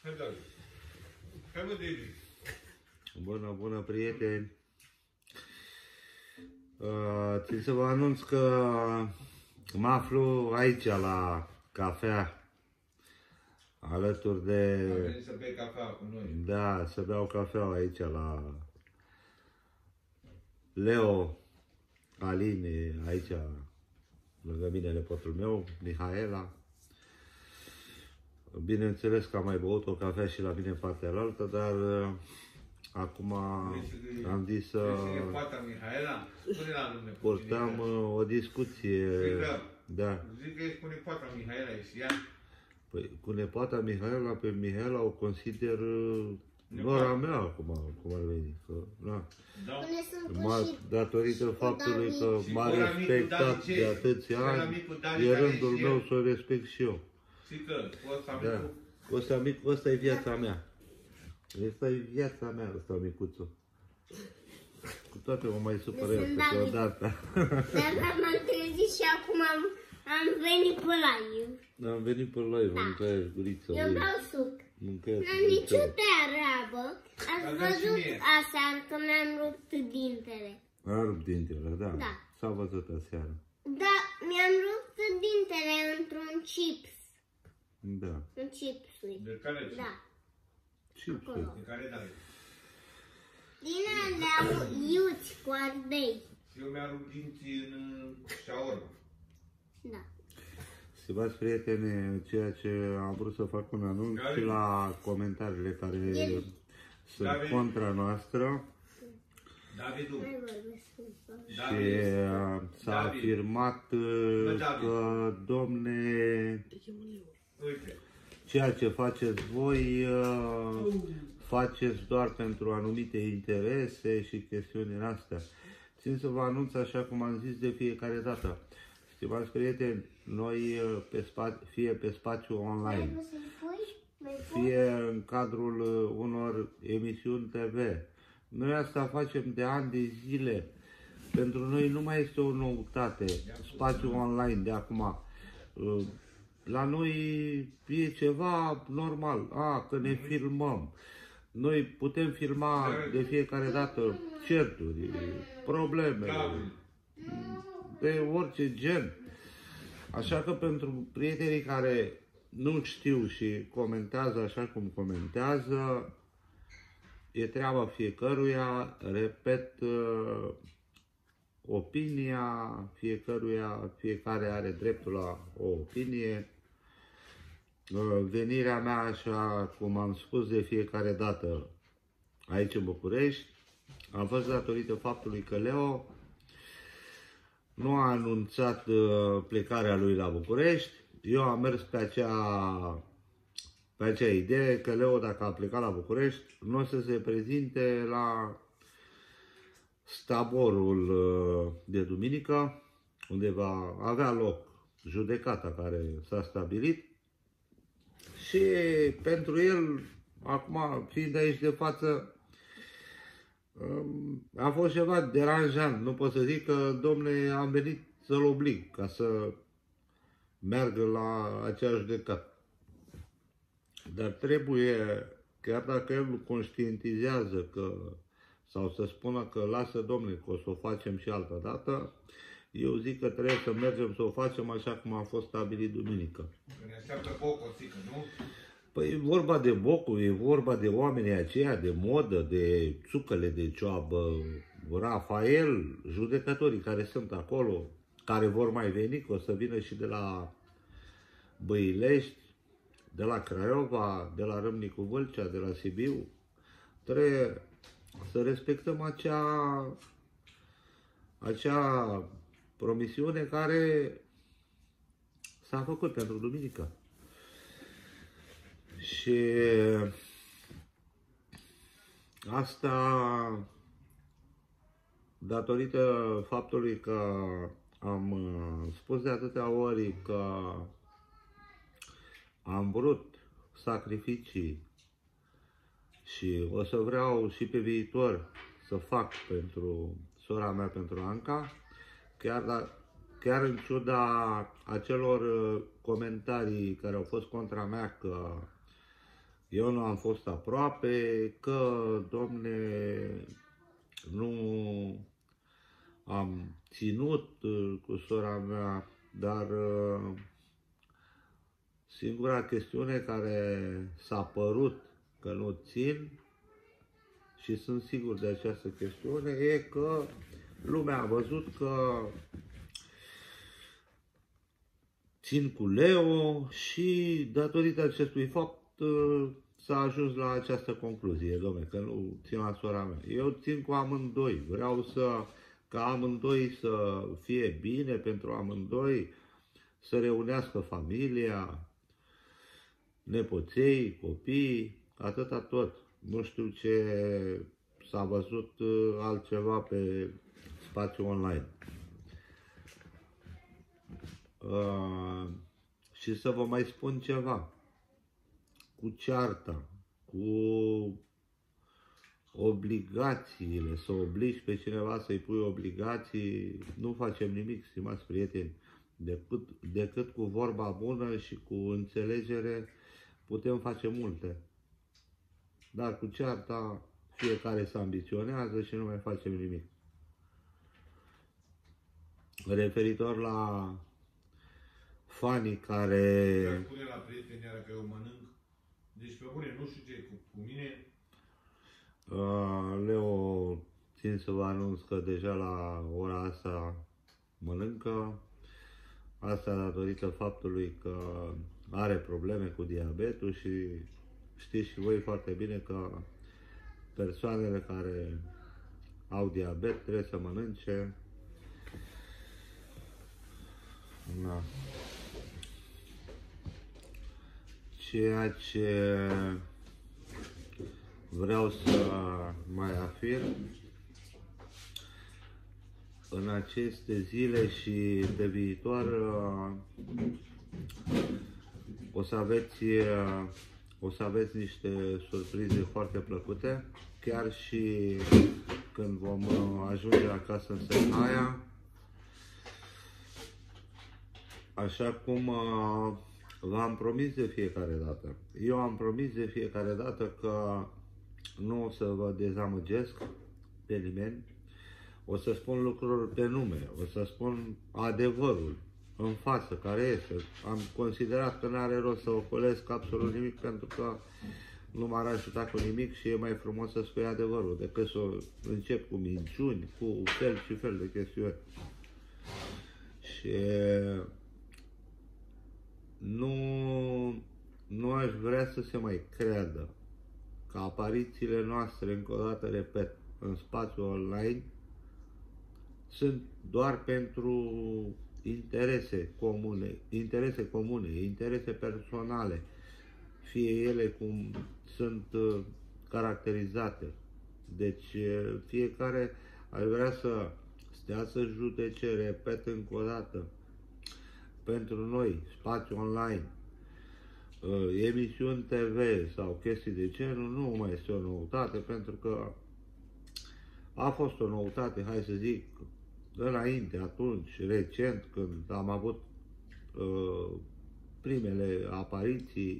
Bună, prieteni! Țin să vă anunț că mă aflu aici la cafea, alături de... Am venit să bei cafea cu noi. Da, să beau cafea aici la Leo, Aline, aici, lângă mine, nepotul meu, Mihaela. Bineînțeles că am mai băut o cafea și la mine în partea alaltă, dar acum am zis să purtăm o discuție. Da. Zic că ești cu nepoata Mihaela, ești ea? Păi, cu nepoata Mihaela, pe Mihaela o consider nora mea acum, cum ar veni. Că, datorită faptului că m-a respectat de atâția ani, e rândul meu să o respect și eu. Da. Ăsta e viața mea. Asta e viața mea, ăsta micuțul. Cu toate mă mai supără el câteodată. Dar m-am trezit și acum am venit pe live. Am venit pe live, mâncăiești gurița. Eu beau suc. N-am nicio treabă. Ați văzut aseară că mi-am rupt dintele. A rupt dintele, da. S-a văzut aseară. Da, mi-am rupt dintele într-un chips. Da. În chipsuri. De care? Da. Chipsuri. De care dai? Din alea iuți cu ardei. Eu mi-am rupt dinții în șaorma. Da. Stimați prieteni, ceea ce am vrut să fac un anunț și la comentariile care sunt contra noastră. Și s-a afirmat că, domne, ceea ce faceți voi, faceți doar pentru anumite interese și chestiunile astea. Țin să vă anunț, așa cum am zis de fiecare dată. Stimați prieteni, noi fie pe spațiu online, fie în cadrul unor emisiuni TV, noi asta facem de ani de zile. Pentru noi nu mai este o noutate, spațiul online de acum. La noi e ceva normal, că ne filmăm. Noi putem filma de fiecare dată certuri, probleme, de orice gen. Așa că pentru prietenii care nu știu și comentează așa cum comentează, e treaba fiecăruia, repet, opinia fiecăruia, fiecare are dreptul la o opinie. Venirea mea, așa cum am spus de fiecare dată, aici în București, a fost datorită faptului că Leo nu a anunțat plecarea lui la București. Eu am mers pe acea idee că Leo, dacă a plecat la București, nu o să se prezinte la staborul de duminică, unde va avea loc judecata care s-a stabilit. Și pentru el, acum fiind aici de față, a fost ceva deranjant. Nu pot să zic că, domne, am venit să-l oblig ca să meargă la acea judecată. Dar trebuie, chiar dacă el conștientizează că, sau să spună că lasă, domne, că o să o facem și altă dată, eu zic că trebuie să mergem să o facem așa cum a fost stabilit duminică. Ne așteaptă bocosică, nu? Păi e vorba de bocul, e vorba de oamenii aceia de modă, de țucăle de cioabă, Rafael, judecătorii care sunt acolo, care vor mai veni, că o să vină și de la Băilești, de la Craiova, de la Râmnicu Vâlcea, de la Sibiu. Trebuie să respectăm acea promisiune care s-a făcut pentru duminică. Și asta datorită faptului că am spus de atâtea ori că am vrut sacrificii și o să vreau și pe viitor să fac pentru sora mea, pentru Anca, chiar în ciuda acelor comentarii care au fost contra mea că eu nu am fost aproape, că, domne, nu am ținut cu sora mea, dar singura chestiune care s-a părut că nu țin, și sunt sigur de această chestiune, e că lumea a văzut că țin cu Leo și datorită acestui fapt s-a ajuns la această concluzie, dom'le, că nu țin la sora mea. Eu țin cu amândoi, vreau ca amândoi să fie bine pentru amândoi, să reunească familia, nepoței, copii, atâta tot. Nu știu ce s-a văzut altceva pe spațiu online. Și să vă mai spun ceva. Cu cearta, cu obligațiile, să obligi pe cineva să-i pui obligații, nu facem nimic, stimați prieteni. Decât cu vorba bună și cu înțelegere putem face multe. Dar cu cearta fiecare se ambiționează și nu mai facem nimic. Referitor la fanii care... Spune la prietenii că eu mănânc. Deci pe bune, nu știu ce cu mine. Leo, țin să vă anunț că deja la ora asta mănâncă. Asta datorită faptului că are probleme cu diabetul și știți și voi foarte bine că persoanele care au diabet trebuie să mănânce. Da. Ceea ce vreau să mai afirm, în aceste zile și pe viitor o să aveți niște surprize foarte plăcute, chiar și când vom ajunge acasă în Sernaia. Așa cum v-am promis de fiecare dată. Eu am promis de fiecare dată că nu o să vă dezamăgesc pe nimeni. O să spun lucruri pe nume, o să spun adevărul în față, care este. Am considerat că nu are rost să ocolesc absolut nimic, pentru că nu m-ar ajuta cu nimic și e mai frumos să spui adevărul decât să încep cu minciuni, cu fel și fel de chestiuni. Și nu aș vrea să se mai creadă că aparițiile noastre, încă o dată repet, în spațiul online sunt doar pentru interese comune, interese personale, fie ele cum sunt caracterizate. Deci fiecare ar vrea să stea să judece, repet încă o dată, pentru noi, spațiu online, emisiuni TV sau chestii de genul, nu mai este o noutate, pentru că a fost o noutate, hai să zic, înainte, atunci, recent, când am avut primele apariții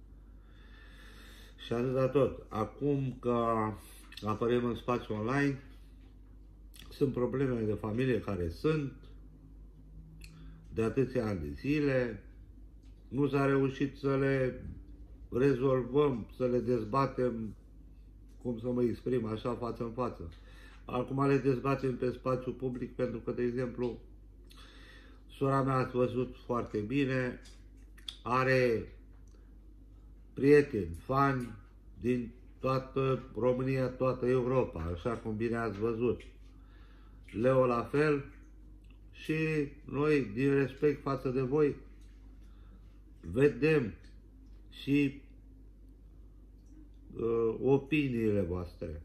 și atâta tot. Acum că apărem în spațiu online, sunt problemele de familie care sunt de atâția ani de zile, nu s-a reușit să le rezolvăm, să le dezbatem, cum să mă exprim, așa față în față. Acum le dezbatem pe spațiu public, pentru că, de exemplu, sora mea, ați văzut foarte bine, are prieteni, fani din toată România, toată Europa, așa cum bine ați văzut. Leo la fel și noi, din respect față de voi, vedem și opiniile voastre.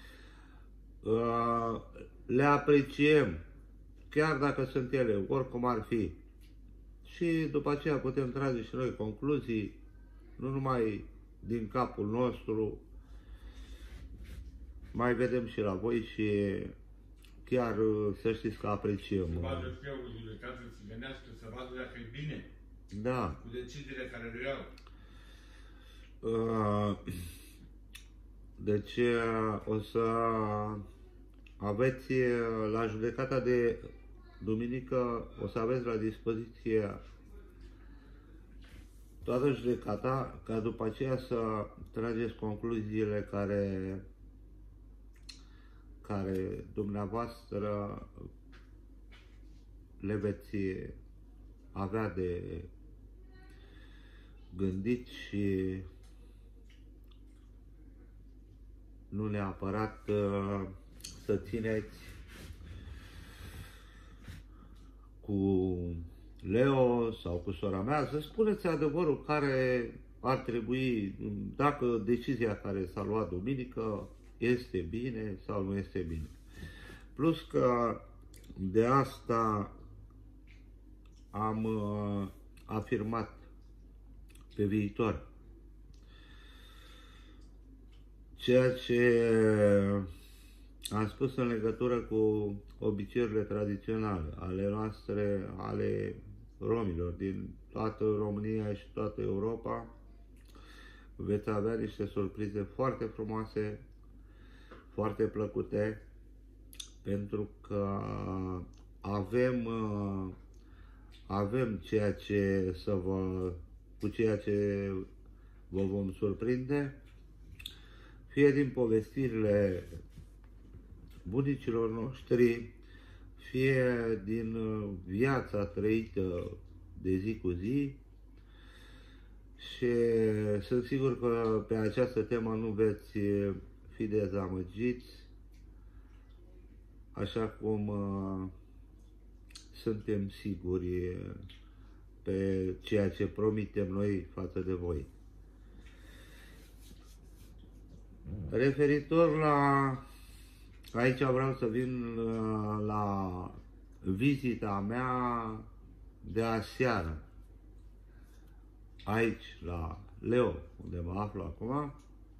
Le apreciem, chiar dacă sunt ele, oricum ar fi. Și după aceea putem trage și noi concluzii, nu numai din capul nostru, mai vedem și la voi și chiar să știți că apreciem. Să vadă fiul ca să se gândească, să vadă dacă e bine. Da. Cu deciziile care le iau. Deci o să aveți la judecata de duminică, o să aveți la dispoziție toată judecata, ca după aceea să trageți concluziile care dumneavoastră le veți avea de gândit și nu neapărat să țineți cu Leo sau cu sora mea, să spuneți adevărul care ar trebui, dacă decizia care s-a luat duminică este bine sau nu este bine. Plus că de asta am afirmat pe viitor ceea ce am spus în legătură cu obiceiurile tradiționale ale noastre, ale romilor din toată România și toată Europa. Veți avea niște surprize foarte frumoase, foarte plăcute, pentru că avem ceea ce cu ceea ce vă vom surprinde, fie din povestirile bunicilor noștri, fie din viața trăită de zi cu zi, și sunt sigur că pe această temă nu veți fi dezamăgiți, așa cum suntem siguri pe ceea ce promitem noi față de voi. Referitor la... Aici vreau să vin la vizita mea de aseară, aici, la Leo, unde mă aflu acum,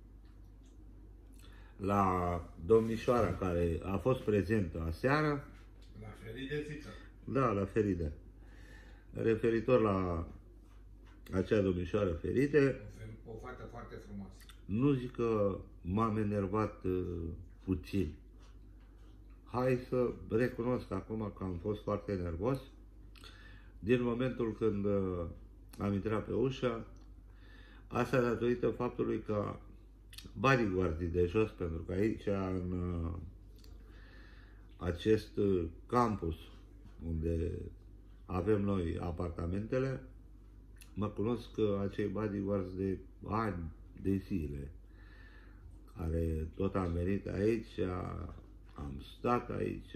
la domnișoara care a fost prezentă aseară. La Feride, zică? Da, la Feride. Referitor la acea domnișoară Feride, O fată foarte frumoasă. nu zic că m-am enervat puțin. Hai să recunosc acum că am fost foarte nervos. Din momentul când am intrat pe ușă, asta datorită faptului că bodyguardii de jos, pentru că aici, în acest campus unde avem noi apartamentele, mă cunosc acei bodyguards de ani de zile, care tot am venit aici, am stat aici,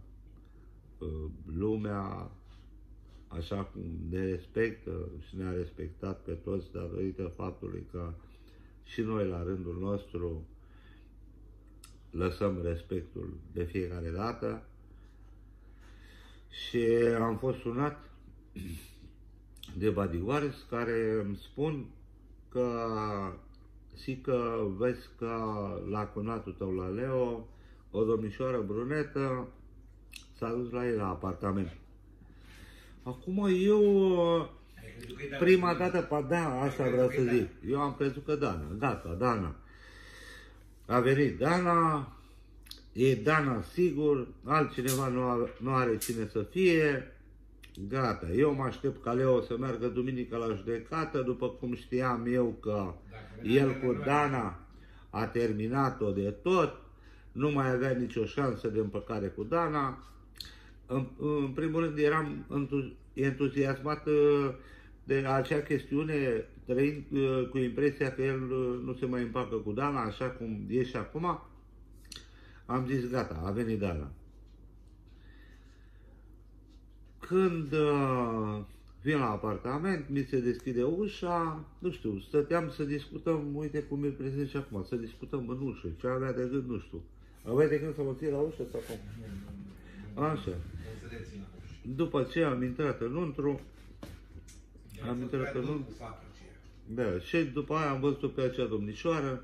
lumea, așa cum ne respectă și ne-a respectat pe toți datorită faptului că și noi la rândul nostru lăsăm respectul de fiecare dată. Și am fost sunat de bodyguards care îmi spun că că vezi că la cunatul tău, la Leo, o domnișoară brunetă s-a dus la ei la apartament. Acum eu, prima dată, da, asta vreau să zic, eu am crezut că Dana, gata, Dana. A venit Dana, e Dana sigur, altcineva nu are cine să fie, gata. Eu mă aștept ca Leo să meargă duminică la judecată, după cum știam eu că el cu Dana a terminat-o de tot, nu mai avea nicio șansă de împăcare cu Dana. În primul rând eram entuziasmat de acea chestiune, trăind cu impresia că el nu se mai împacă cu Dana, așa cum e și acum. Am zis, gata, a venit Dana. Când vin la apartament, mi se deschide ușa, nu știu, stăteam să discutăm, uite cum e prezent și acum, să discutăm în ușă, ce avea de gând, nu știu. Avea de gând să mă ții la ușă sau cum? Așa. După ce am intrat înăuntru, da, și după aia am văzut pe acea domnișoară,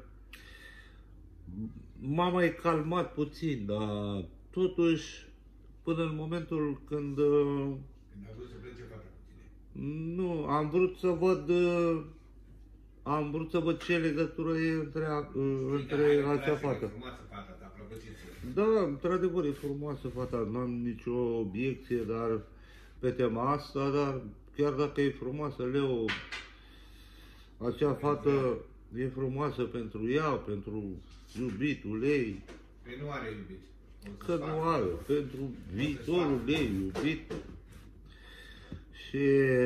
m-a mai calmat puțin, dar totuși, până în momentul când... Când a vrut să plece fata cu tine. Nu, am vrut să văd am vrut să văd ce legătură e între acea fată. Da, într-adevăr e frumoasă fata, nu am nicio obiecție, dar pe tema asta, dar chiar dacă e frumoasă, Leo, acea fată e frumoasă pentru ea, pentru iubitul ei. Păi nu are iubit. Că nu are, pentru viitorul ei iubit. Și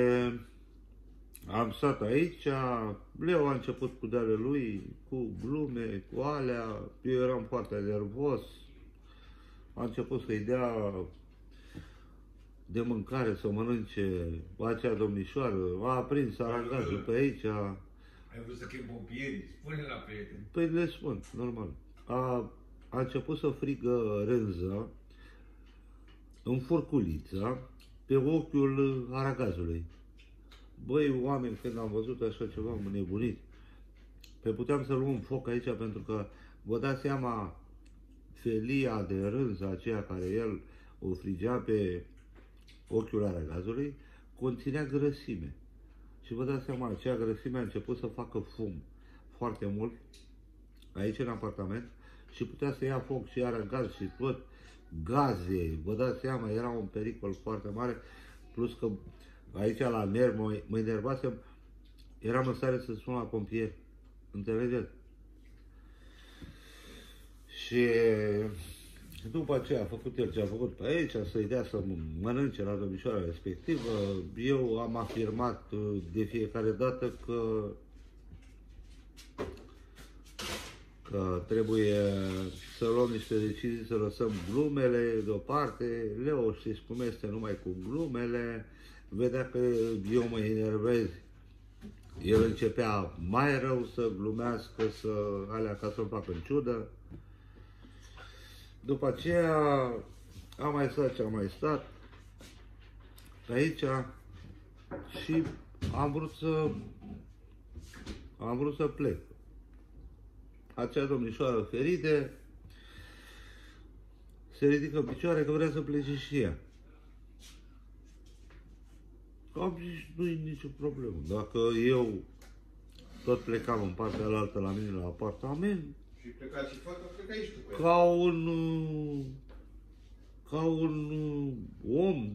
am stat aici, Leo a început cu de-ale lui, cu glume, cu alea, eu eram foarte nervos. A început să-i dea de mâncare, să mănânce acea domnișoară, a aprins aragazul pe aici. Ai vrut să chem pompierii? Spune la prieten. Păi le spun, normal. A început să frigă rânză în furculița pe ochiul aragazului. Băi, oameni, când am văzut așa ceva, am nebunit. Pe puteam să luăm foc aici, pentru că, vă dați seama, felia de rânză aceea care el o frigea pe ochiul aragazului, conținea grăsime. Și vă dați seama, acea grăsime a început să facă fum foarte mult aici în apartament și putea să ia foc și aragaz și tot gaze. Vă dați seama, era un pericol foarte mare, plus că aici la nervi mă enervasem, eram în stare să sun la pompieri. Înțelegeți? Și după aceea a făcut el ce a făcut pe aici, să-i dea să mănânce la domnișoara respectivă. Eu am afirmat de fiecare dată că trebuie să luăm niște decizii, să lăsăm glumele deoparte. Leo, știți cum este, numai cu glumele. Vedea că eu mă enervez. El începea mai rău să glumească, alea ca să-mi facă în ciudă. După aceea am mai stat ce am mai stat pe aici și am vrut să plec. Acea domnișoară ferite se ridică în picioare că vrea să plece și ea. Am zis, nu-i nicio problemă. Dacă eu tot plecam în partea alaltă la mine la apartament, și pleca și fata, pleca și tu cu ea. Ca un om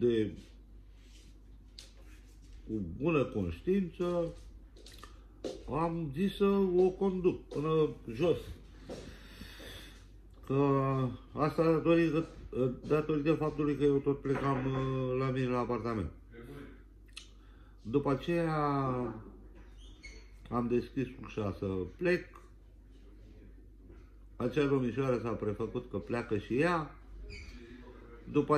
cu bună conștiință, am zis să o conduc până jos. Că asta datorită faptului că eu tot plecam la mine la apartament. După aceea am deschis ușa să plec. Acea domnișoară s-a prefăcut că pleacă și ea. După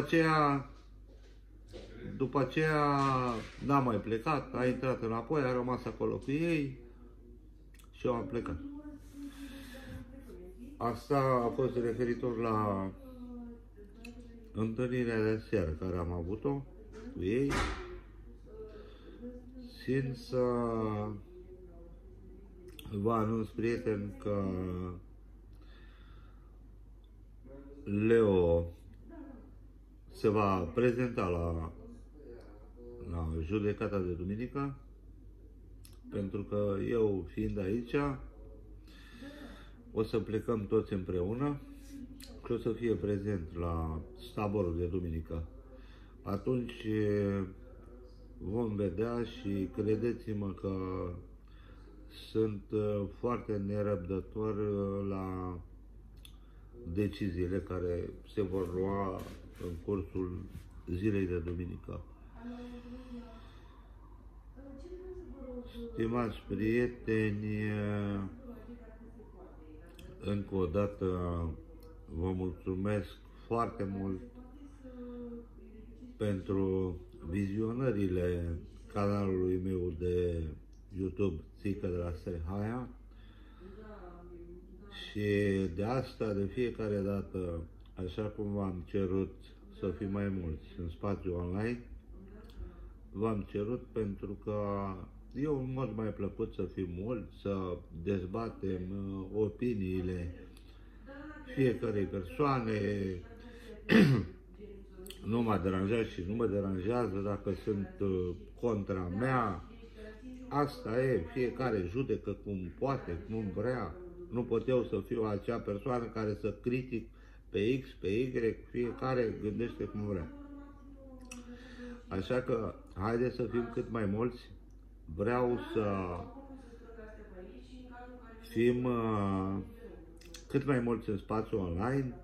aceea n-a mai plecat, a intrat înapoi, a rămas acolo cu ei și eu am plecat. Asta a fost referitor la întâlnirea de seară care am avut-o cu ei. Țin să vă anunț, prieteni, că Leo se va prezenta la judecata de duminică, pentru că eu, fiind aici, o să plecăm toți împreună și o să fie prezent la taborul de duminică. Atunci vom vedea și credeți-mă că sunt foarte nerăbdător la deciziile care se vor lua în cursul zilei de duminică. Stimați prieteni, încă o dată vă mulțumesc foarte mult pentru vizionările canalului meu de YouTube, Țică de la Strehaia. Și de asta, de fiecare dată, așa cum v-am cerut să fim mai mulți în spațiu online, v-am cerut pentru că e un mod mai plăcut să fim mulți, să dezbatem opiniile fiecarei persoane. Nu m-a deranjat și nu mă deranjează dacă sunt contra mea. asta e, fiecare judecă cum poate, cum vrea. Nu pot eu să fiu acea persoană care să critic pe X, pe Y, fiecare gândește cum vrea. Așa că haideți să fim cât mai mulți. Vreau să fim cât mai mulți în spațiu online,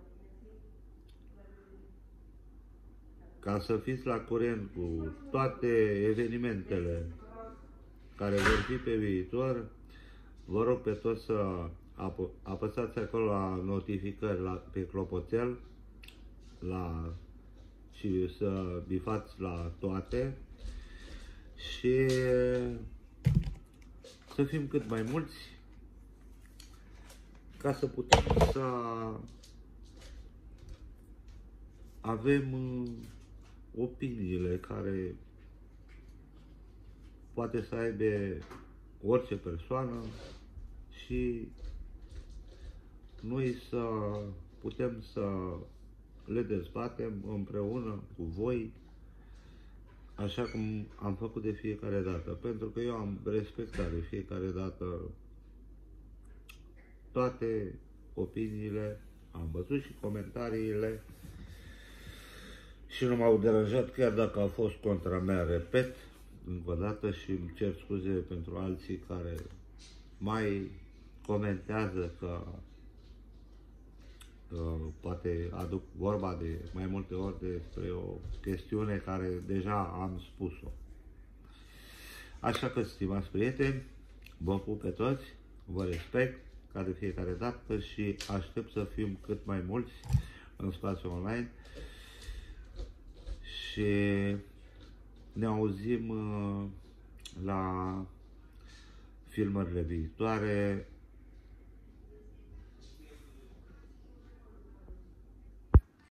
ca să fiți la curent cu toate evenimentele care vor fi pe viitor. Vă rog pe toți să apăsați acolo la notificări pe clopoțel și să bifați la toate și să fim cât mai mulți ca să putem să avem opiniile care poate să aibă orice persoană și noi să putem să le dezbatem împreună cu voi, așa cum am făcut de fiecare dată, pentru că eu am respectat de fiecare dată toate opiniile, am văzut și comentariile și nu m-au deranjat, chiar dacă a fost contra mea, repet încă o dată și îmi cer scuze pentru alții care mai comentează că poate aduc vorba de mai multe ori despre o chestiune care deja am spus-o. Așa că, stimați prieteni, vă pup pe toți, vă respect ca de fiecare dată și aștept să fim cât mai mulți în spațiul online și ne auzim la filmările viitoare.